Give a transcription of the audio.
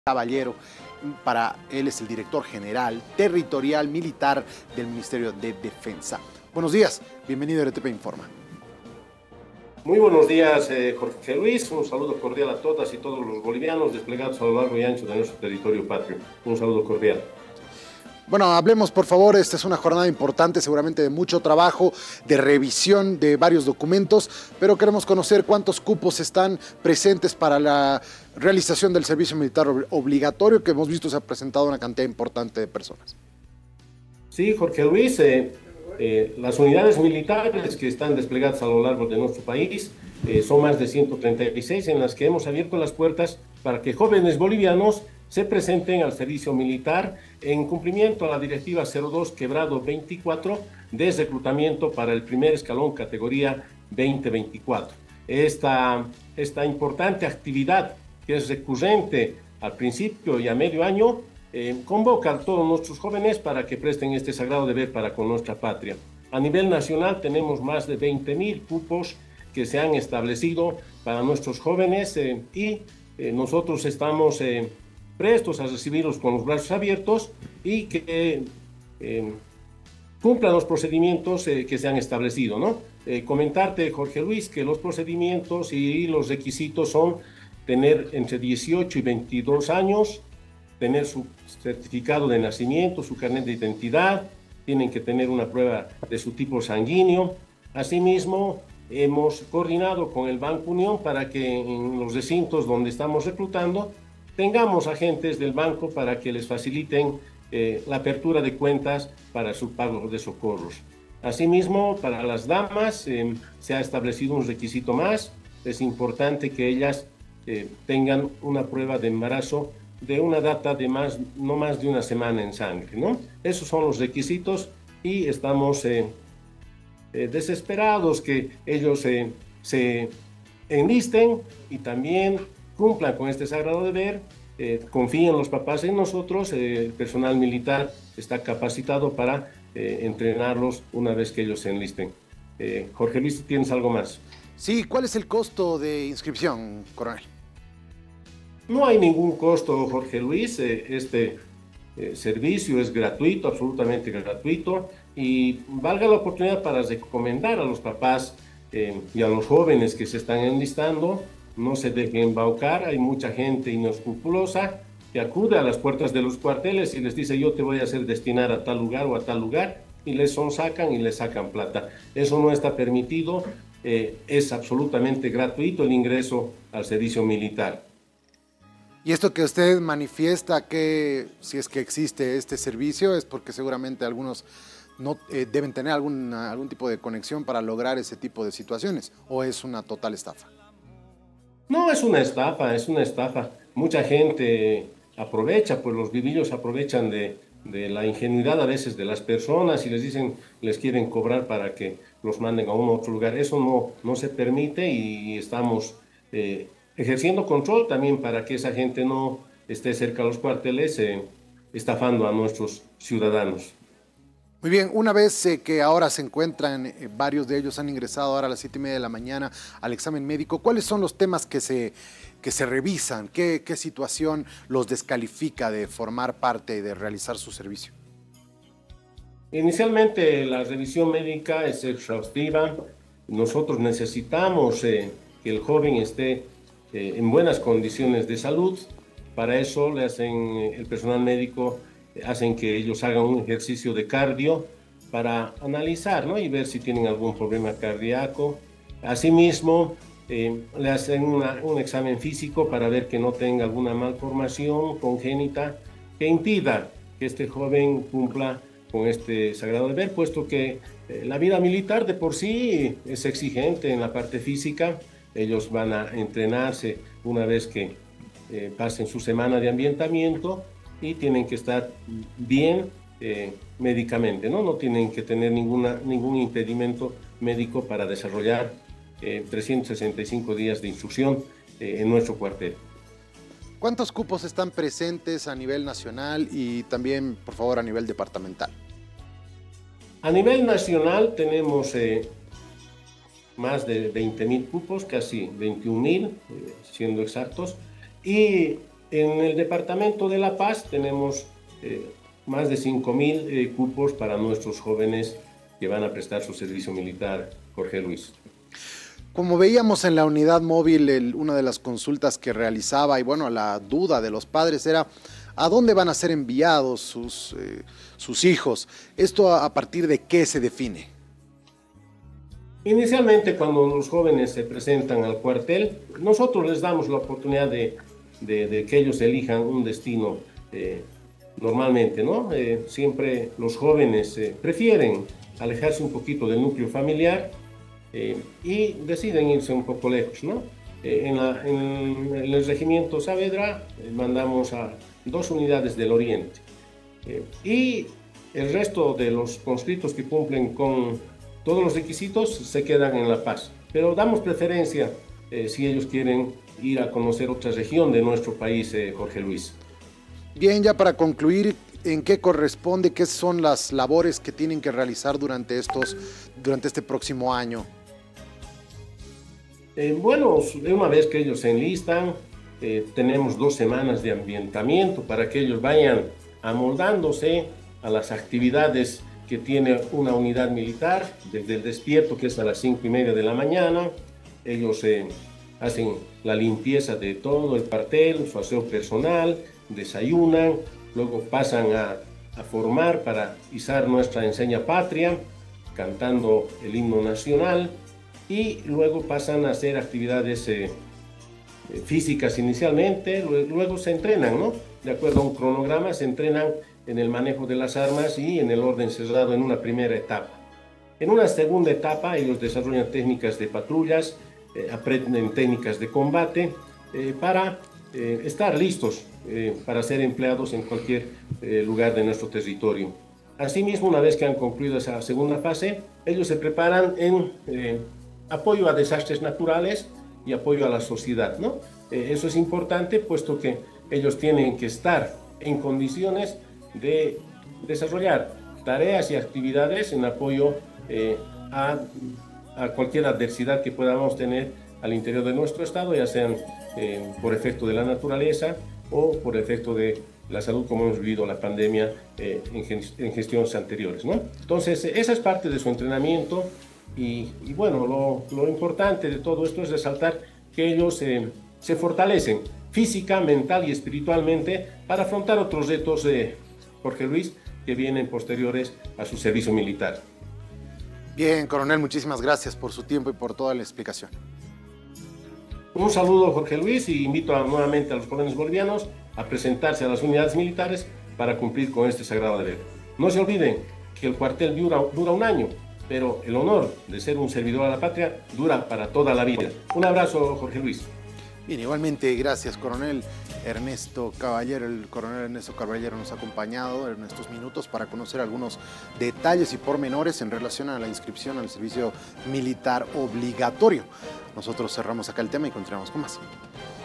Caballero. Para él es el director general territorial militar del Ministerio de Defensa. Buenos días, bienvenido a RTP Informa. Muy buenos días, Jorge Luis. Un saludo cordial a todas y todos los bolivianos desplegados a lo largo y ancho de nuestro territorio patrio. Un saludo cordial. Bueno, hablemos por favor, esta es una jornada importante, seguramente de mucho trabajo, de revisión de varios documentos, pero queremos conocer cuántos cupos están presentes para la realización del servicio militar obligatorio, que hemos visto se ha presentado una cantidad importante de personas. Sí, Jorge Luis, las unidades militares que están desplegadas a lo largo de nuestro país son más de 136 en las que hemos abierto las puertas para que jóvenes bolivianos se presenten al servicio militar en cumplimiento a la Directiva 02/24 de reclutamiento para el primer escalón categoría 2024. Esta importante actividad, que es recurrente al principio y a medio año, convoca a todos nuestros jóvenes para que presten este sagrado deber para con nuestra patria. A nivel nacional tenemos más de 20.000 cupos que se han establecido para nuestros jóvenes y nosotros estamos prestos a recibirlos con los brazos abiertos y que cumplan los procedimientos que se han establecido, ¿no? Comentarte, Jorge Luis, que los procedimientos y los requisitos son tener entre 18 y 22 años, tener su certificado de nacimiento, su carnet de identidad, tienen que tener una prueba de su tipo sanguíneo. Asimismo, hemos coordinado con el Banco Unión para que en los recintos donde estamos reclutando tengamos agentes del banco para que les faciliten la apertura de cuentas para su pago de socorros. Asimismo, para las damas se ha establecido un requisito más. Es importante que ellas tengan una prueba de embarazo de una data de no más de una semana en sangre, ¿no? Esos son los requisitos y estamos desesperados que ellos se enlisten y también cumplan con este sagrado deber, confíen los papás en nosotros, el personal militar está capacitado para entrenarlos una vez que ellos se enlisten. Jorge Luis, ¿tienes algo más? Sí, ¿cuál es el costo de inscripción, coronel? No hay ningún costo, Jorge Luis, este servicio es gratuito, absolutamente gratuito, y valga la oportunidad para recomendar a los papás y a los jóvenes que se están enlistando. No se dejen embaucar, hay mucha gente inescrupulosa que acude a las puertas de los cuarteles y les dice: yo te voy a hacer destinar a tal lugar o a tal lugar, y les sonsacan y les sacan plata. Eso no está permitido, es absolutamente gratuito el ingreso al servicio militar. Y esto que usted manifiesta, que si es que existe este servicio, es porque seguramente algunos no deben tener algún tipo de conexión para lograr ese tipo de situaciones, ¿o es una total estafa? No, es una estafa, es una estafa. Mucha gente aprovecha, pues los vivillos aprovechan de la ingenuidad a veces de las personas y les dicen, les quieren cobrar para que los manden a un otro lugar. Eso no se permite y estamos ejerciendo control también para que esa gente no esté cerca de los cuarteles estafando a nuestros ciudadanos. Muy bien, una vez que ahora se encuentran, varios de ellos han ingresado ahora a las 7:30 de la mañana al examen médico, ¿cuáles son los temas que se revisan? ¿Qué situación los descalifica de formar parte y de realizar su servicio? Inicialmente la revisión médica es exhaustiva. Nosotros necesitamos que el joven esté en buenas condiciones de salud. Para eso le hacen el personal médico, hacen que ellos hagan un ejercicio de cardio para analizar, ¿no? Y ver si tienen algún problema cardíaco. Asimismo, le hacen un examen físico para ver que no tenga alguna malformación congénita que impida que este joven cumpla con este sagrado deber, puesto que la vida militar de por sí es exigente en la parte física. Ellos van a entrenarse una vez que pasen su semana de ambientamiento y tienen que estar bien médicamente, ¿no? No tienen que tener ningún impedimento médico para desarrollar 365 días de instrucción en nuestro cuartel. ¿Cuántos cupos están presentes a nivel nacional y también, por favor, a nivel departamental? A nivel nacional tenemos más de 20.000 cupos, casi 21.000, siendo exactos, y En el departamento de La Paz tenemos más de 5.000 cupos para nuestros jóvenes que van a prestar su servicio militar, Jorge Luis. Como veíamos en la unidad móvil, una de las consultas que realizaba, y bueno, la duda de los padres era ¿a dónde van a ser enviados sus hijos? ¿Esto a partir de qué se define? Inicialmente, cuando los jóvenes se presentan al cuartel, nosotros les damos la oportunidad de que ellos elijan un destino normalmente, ¿no? Siempre los jóvenes prefieren alejarse un poquito del núcleo familiar y deciden irse un poco lejos, ¿no? En el regimiento Saavedra mandamos a 2 unidades del Oriente y el resto de los conscriptos que cumplen con todos los requisitos se quedan en La Paz, pero damos preferencia si ellos quieren ir a conocer otra región de nuestro país, Jorge Luis. Bien, ya para concluir, ¿en qué corresponde, qué son las labores que tienen que realizar durante este próximo año? Bueno, una vez que ellos se enlistan, tenemos 2 semanas de ambientamiento para que ellos vayan amoldándose a las actividades que tiene una unidad militar, desde el despierto, que es a las 5:30 de la mañana. Ellos hacen la limpieza de todo el cuartel, su aseo personal, desayunan, luego pasan a formar para izar nuestra enseña patria, cantando el himno nacional, y luego pasan a hacer actividades físicas inicialmente, luego se entrenan, ¿no? De acuerdo a un cronograma, se entrenan en el manejo de las armas y en el orden cerrado en una primera etapa. En una segunda etapa, ellos desarrollan técnicas de patrullas, aprenden técnicas de combate para estar listos para ser empleados en cualquier lugar de nuestro territorio. Asimismo, una vez que han concluido esa segunda fase, ellos se preparan en apoyo a desastres naturales y apoyo a la sociedad, ¿no? Eso es importante, puesto que ellos tienen que estar en condiciones de desarrollar tareas y actividades en apoyo a cualquier adversidad que podamos tener al interior de nuestro estado, ya sean por efecto de la naturaleza o por efecto de la salud, como hemos vivido la pandemia en gestiones anteriores, ¿no? Entonces, esa es parte de su entrenamiento y bueno, lo importante de todo esto es resaltar que ellos se fortalecen física, mental y espiritualmente para afrontar otros retos, Jorge Luis, que vienen posteriores a su servicio militar. Bien, coronel, muchísimas gracias por su tiempo y por toda la explicación. Un saludo, Jorge Luis, y invito nuevamente a los jóvenes bolivianos a presentarse a las unidades militares para cumplir con este sagrado deber. No se olviden que el cuartel dura un año, pero el honor de ser un servidor a la patria dura para toda la vida. Un abrazo, Jorge Luis. Bien, igualmente, gracias, coronel Ernesto Caballero. El coronel Ernesto Caballero nos ha acompañado en estos minutos para conocer algunos detalles y pormenores en relación a la inscripción al servicio militar obligatorio. Nosotros cerramos acá el tema y continuamos con más.